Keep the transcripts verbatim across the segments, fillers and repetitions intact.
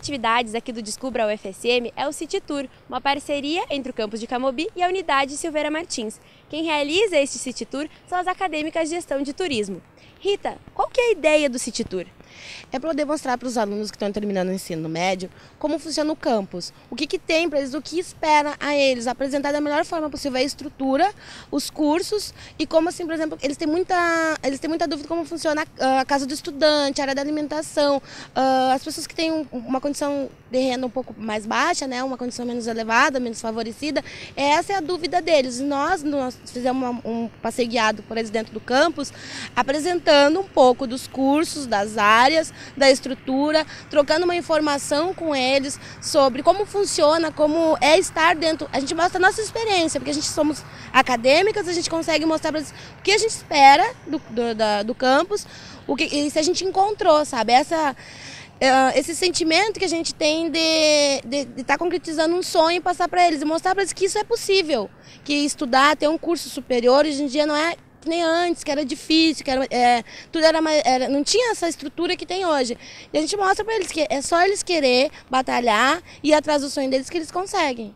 atividades aqui do Descubra U F S M é o City Tour, uma parceria entre o campus de Camobi e a unidade Silveira Martins. Quem realiza este City Tour são as acadêmicas de gestão de turismo. Rita, qual que é a ideia do City Tour? É para poder mostrar para os alunos que estão terminando o ensino médio como funciona o campus, o que, que tem para eles, o que espera a eles, apresentar da melhor forma possível a estrutura, os cursos e como assim, por exemplo, eles têm muita, eles têm muita dúvida como funciona a, a casa do estudante, a área da alimentação, uh, as pessoas que têm um, uma condição de renda um pouco mais baixa, né, uma condição menos elevada, menos favorecida, essa é a dúvida deles. E nós, nós fizemos uma, um passeio guiado por eles dentro do campus, apresentando um pouco dos cursos, das áreas, da estrutura, trocando uma informação com eles sobre como funciona, como é estar dentro. A gente mostra a nossa experiência, porque a gente somos acadêmicas, a gente consegue mostrar para eles o que a gente espera do, do, da, do campus, o que e se a gente encontrou, sabe? Essa, uh, esse sentimento que a gente tem de estar tá concretizando um sonho e passar para eles, e mostrar para eles que isso é possível, que estudar, ter um curso superior, hoje em dia não é que nem antes, que era difícil, que era, é, tudo era, era, não tinha essa estrutura que tem hoje. E a gente mostra para eles que é só eles querer batalhar e ir atrás do sonho deles que eles conseguem.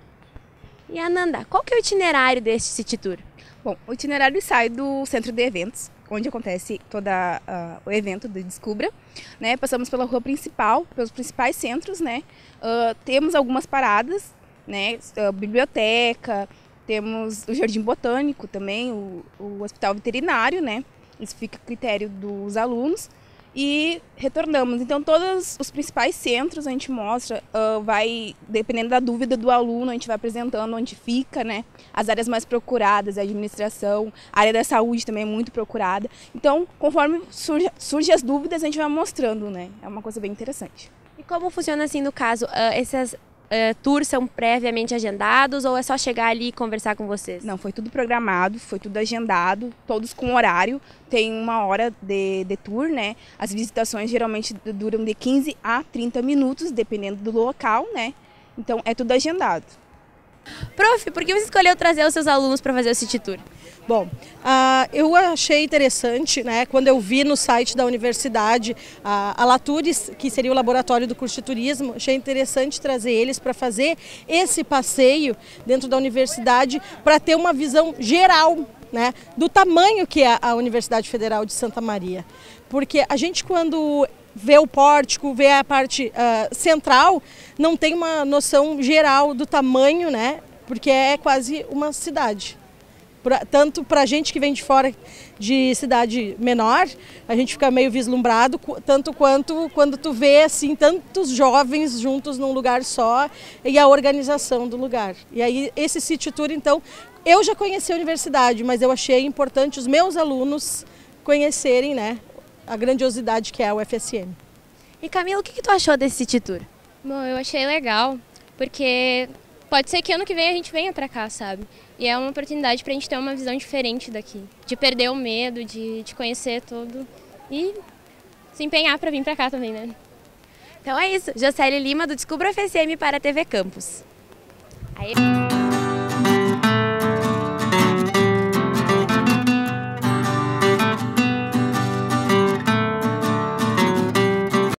E Ananda, qual que é o itinerário deste City Tour? Bom, o itinerário sai do centro de eventos, onde acontece todo uh, o evento do Descubra, né? Passamos pela rua principal, pelos principais centros, né? Uh, temos algumas paradas, né? Uh, biblioteca, temos o Jardim Botânico também, o, o Hospital Veterinário, né? Isso fica a critério dos alunos. E retornamos. Então, todos os principais centros a gente mostra, uh, vai, dependendo da dúvida do aluno, a gente vai apresentando onde fica, né? As áreas mais procuradas, a administração, a área da saúde também é muito procurada. Então, conforme surge, surge as dúvidas, a gente vai mostrando, né? É uma coisa bem interessante. E como funciona assim no caso, uh, essas Uh, tours são previamente agendados ou é só chegar ali e conversar com vocês? Não, foi tudo programado, foi tudo agendado, todos com horário, tem uma hora de, de tour, né? As visitações geralmente duram de quinze a trinta minutos, dependendo do local, né? Então é tudo agendado. Prof, por que você escolheu trazer os seus alunos para fazer o City Tour? Bom, uh, eu achei interessante, né, quando eu vi no site da universidade uh, a Latures, que seria o laboratório do curso de turismo, achei interessante trazer eles para fazer esse passeio dentro da universidade para ter uma visão geral, né, do tamanho que é a Universidade Federal de Santa Maria. Porque a gente, quando vê o pórtico, vê a parte uh, central, não tem uma noção geral do tamanho, né, porque é quase uma cidade. Pra, tanto para a gente que vem de fora de cidade menor, a gente fica meio vislumbrado, tanto quanto quando tu vê assim, tantos jovens juntos num lugar só e a organização do lugar. E aí esse City Tour, então, eu já conheci a universidade, mas eu achei importante os meus alunos conhecerem, né, a grandiosidade que é a U F S M. E Camila, o que, que tu achou desse City Tour? Bom, eu achei legal, porque pode ser que ano que vem a gente venha pra cá, sabe? E é uma oportunidade pra gente ter uma visão diferente daqui. De perder o medo, de, de conhecer tudo e se empenhar pra vir pra cá também, né? Então é isso. Jocely Lima, do Descubra U F S M para a T V Campus. Aê.